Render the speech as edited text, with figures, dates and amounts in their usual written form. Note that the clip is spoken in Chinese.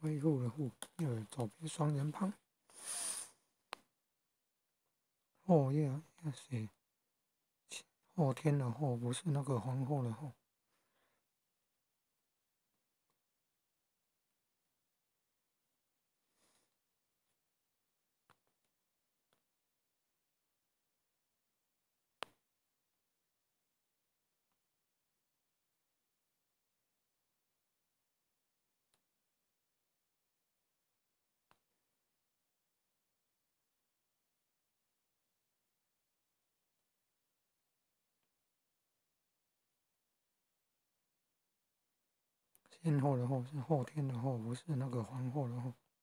恢复的复，左边双人旁。后夜要写后天的后，不是那个皇后的后。先后的后是后天的后，不是那个皇后的后。